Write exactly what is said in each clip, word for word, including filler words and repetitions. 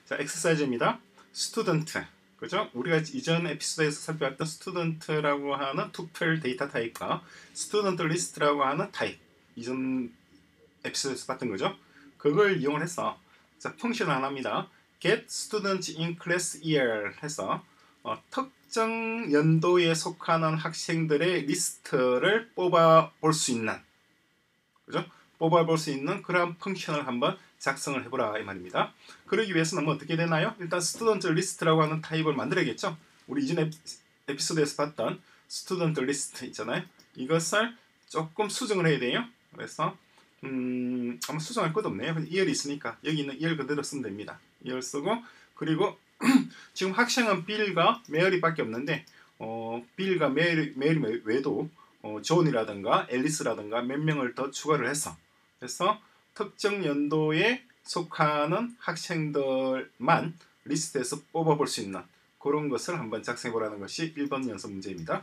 자, 엑서사이즈입니다. 스튜던트. 그죠? 우리가 이전 에피소드에서 살펴봤던 스튜던트라고 하는 투펠 데이터 타입과 스튜던트 리스트라고 하는 타입. 이전 에피소드에서 봤던 거죠. 그걸 이용을 해서 자, 펑션 하나입니다. get students in class year 해서 어, 특정 연도에 속하는 학생들의 리스트를 뽑아 볼 수 있는, 그죠? 뽑아 볼 수 있는 그런 펑션을 한번 작성을 해보라 이 말입니다. 그러기 위해서는 뭐 어떻게 되나요? 일단 스튜던트 리스트라고 하는 타입을 만들어야겠죠. 우리 이전 에피소드에서 봤던 스튜던트 리스트 있잖아요. 이것을 조금 수정을 해야 돼요. 그래서 음, 아마 수정할 것도 없네요. 이열이 있으니까 여기 있는 이열 그대로 쓰면 됩니다. 이열 쓰고, 그리고 지금 학생은 빌과 메어리밖에 없는데 어, 빌과 메어리, 메어리 외에도 어, 존이라든가 앨리스라든가 몇 명을 더 추가를 해서 그래서 특정 연도에 속하는 학생들만 리스트에서 뽑아볼 수 있는 그런 것을 한번 작성해보라는 것이 일 번 연습 문제입니다.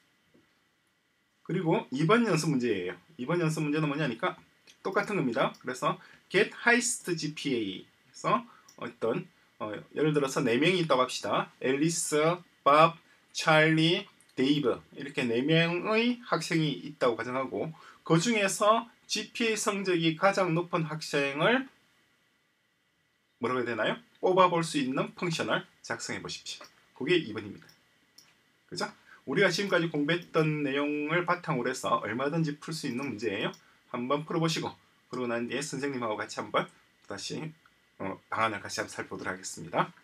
그리고 이 번 연습 문제예요. 이 번 연습 문제는 뭐냐니까 똑같은 겁니다. 그래서 get highest 지피에이 그래서 어떤 어, 예를 들어서 네 명이 있다고 합시다. 앨리스, 밥, 찰리, 데이브 이렇게 네 명의 학생이 있다고 가정하고 그 중에서 지피에이 성적이 가장 높은 학생을 뭐라고 해야 되나요? 뽑아볼 수 있는 펑션을 작성해 보십시오. 그게 이 번입니다. 그죠? 우리가 지금까지 공부했던 내용을 바탕으로 해서 얼마든지 풀 수 있는 문제예요. 한번 풀어보시고 그러고 난 뒤에 선생님하고 같이 한번 다시 어, 방안을 같이 한번 살펴보도록 하겠습니다.